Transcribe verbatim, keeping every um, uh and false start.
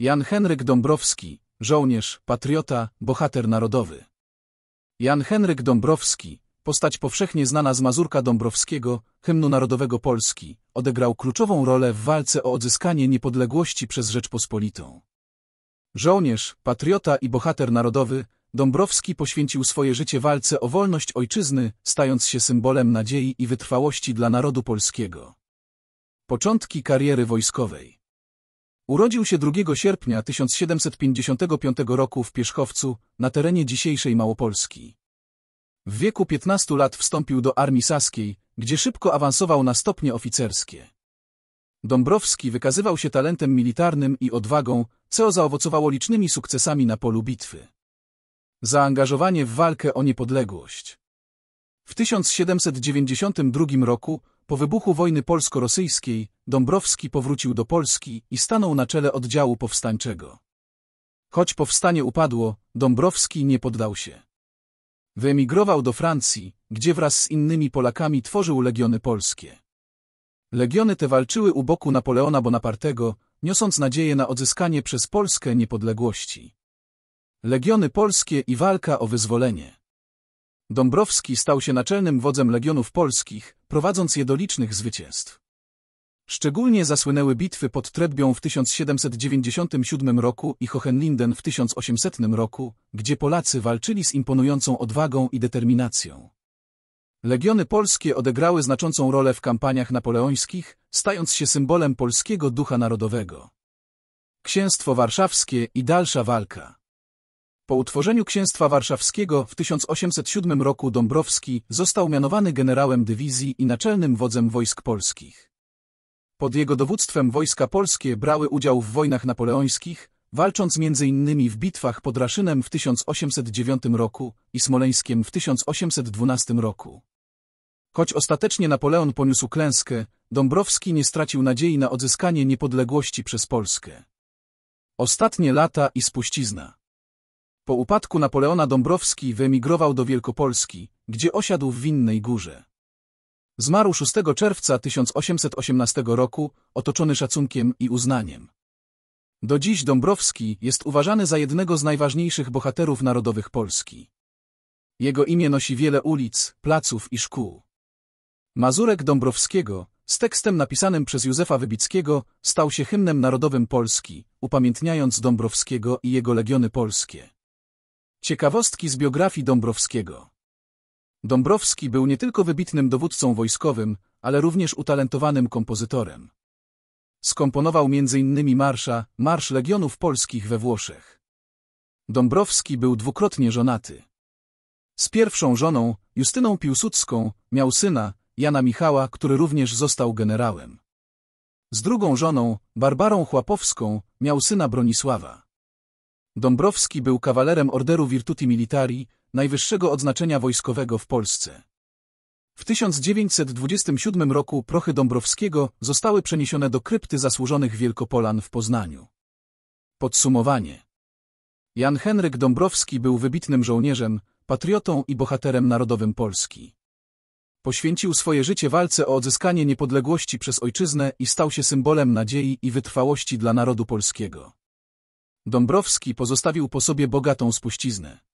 Jan Henryk Dąbrowski, żołnierz, patriota, bohater narodowy. Jan Henryk Dąbrowski, postać powszechnie znana z Mazurka Dąbrowskiego, hymnu narodowego Polski, odegrał kluczową rolę w walce o odzyskanie niepodległości przez Rzeczpospolitą. Żołnierz, patriota i bohater narodowy, Dąbrowski poświęcił swoje życie walce o wolność ojczyzny, stając się symbolem nadziei i wytrwałości dla narodu polskiego. Początki kariery wojskowej. Urodził się drugiego sierpnia tysiąc siedemset pięćdziesiątego piątego roku w Pierzchowcu, na terenie dzisiejszej Małopolski. W wieku piętnastu lat wstąpił do Armii Saskiej, gdzie szybko awansował na stopnie oficerskie. Dąbrowski wykazywał się talentem militarnym i odwagą, co zaowocowało licznymi sukcesami na polu bitwy. Zaangażowanie w walkę o niepodległość. W tysiąc siedemset dziewięćdziesiątym drugim roku, po wybuchu wojny polsko-rosyjskiej, Dąbrowski powrócił do Polski i stanął na czele oddziału powstańczego. Choć powstanie upadło, Dąbrowski nie poddał się. Wyemigrował do Francji, gdzie wraz z innymi Polakami tworzył legiony polskie. Legiony te walczyły u boku Napoleona Bonapartego, niosąc nadzieję na odzyskanie przez Polskę niepodległości. Legiony polskie i walka o wyzwolenie. Dąbrowski stał się naczelnym wodzem legionów polskich, prowadząc je do licznych zwycięstw. Szczególnie zasłynęły bitwy pod Trebbią w tysiąc siedemset dziewięćdziesiątym siódmym roku i Hohenlinden w tysiąc osiemsetnym roku, gdzie Polacy walczyli z imponującą odwagą i determinacją. Legiony polskie odegrały znaczącą rolę w kampaniach napoleońskich, stając się symbolem polskiego ducha narodowego. Księstwo Warszawskie i dalsza walka. Po utworzeniu Księstwa Warszawskiego w tysiąc osiemset siódmym roku Dąbrowski został mianowany generałem dywizji i naczelnym wodzem wojsk polskich. Pod jego dowództwem wojska polskie brały udział w wojnach napoleońskich, walcząc między innymi w bitwach pod Raszynem w tysiąc osiemset dziewiątym roku i Smoleńskiem w tysiąc osiemset dwunastym roku. Choć ostatecznie Napoleon poniósł klęskę, Dąbrowski nie stracił nadziei na odzyskanie niepodległości przez Polskę. Ostatnie lata i spuścizna. Po upadku Napoleona Dąbrowski wyemigrował do Wielkopolski, gdzie osiadł w Winnej Górze. Zmarł szóstego czerwca tysiąc osiemset osiemnastego roku, otoczony szacunkiem i uznaniem. Do dziś Dąbrowski jest uważany za jednego z najważniejszych bohaterów narodowych Polski. Jego imię nosi wiele ulic, placów i szkół. Mazurek Dąbrowskiego, z tekstem napisanym przez Józefa Wybickiego, stał się hymnem narodowym Polski, upamiętniając Dąbrowskiego i jego legiony polskie. Ciekawostki z biografii Dąbrowskiego. Dąbrowski był nie tylko wybitnym dowódcą wojskowym, ale również utalentowanym kompozytorem. Skomponował między innymi marsza, Marsz Legionów Polskich we Włoszech. Dąbrowski był dwukrotnie żonaty. Z pierwszą żoną, Justyną Piłsudską, miał syna, Jana Michała, który również został generałem. Z drugą żoną, Barbarą Chłapowską, miał syna Bronisława. Dąbrowski był kawalerem Orderu Virtuti Militari, najwyższego odznaczenia wojskowego w Polsce. W tysiąc dziewięćset dwudziestym siódmym roku prochy Dąbrowskiego zostały przeniesione do krypty zasłużonych Wielkopolan w Poznaniu. Podsumowanie. Jan Henryk Dąbrowski był wybitnym żołnierzem, patriotą i bohaterem narodowym Polski. Poświęcił swoje życie walce o odzyskanie niepodległości przez ojczyznę i stał się symbolem nadziei i wytrwałości dla narodu polskiego. Dąbrowski pozostawił po sobie bogatą spuściznę.